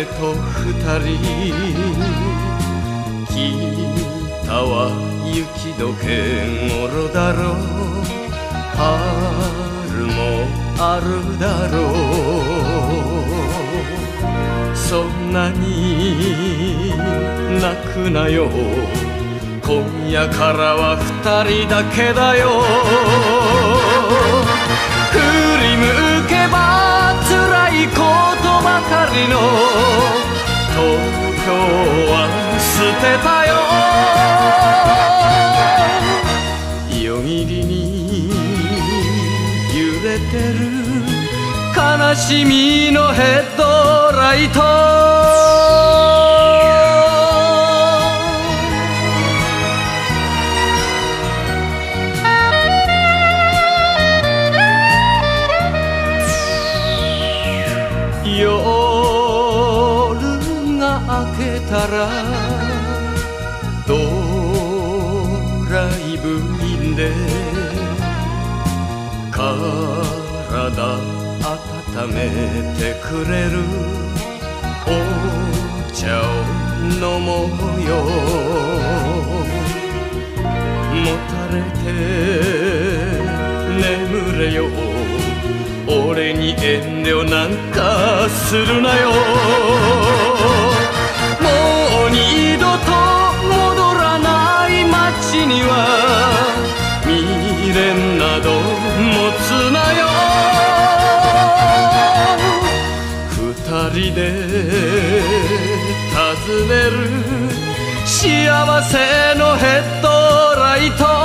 と二人北は雪解け頃だろう春もあるだろうそんなに泣くなよ今夜からは二人だけだよ振り向けば辛いことばかりの東京は捨てたよ夜霧に揺れてる悲しみのヘッドライト夜が明けたらドライブインで体温めてくれるお茶を飲もうよもたれて眠れよ俺に遠慮なんかするなよもう二度と戻らない街には未練など持つなよ二人で訪ねる幸せのヘッドライト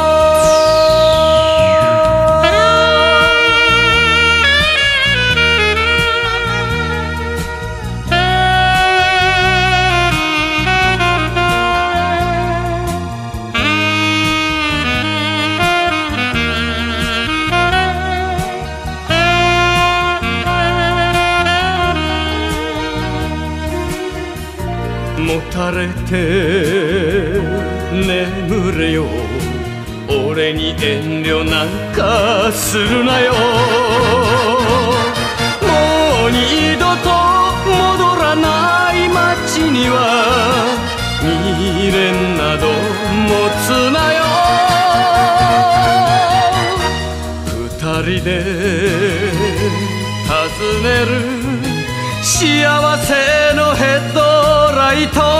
もたれて眠れよ俺に遠慮なんかするなよもう二度と戻らない街には未練など持つなよ二人で訪ねる幸せのヘッドライト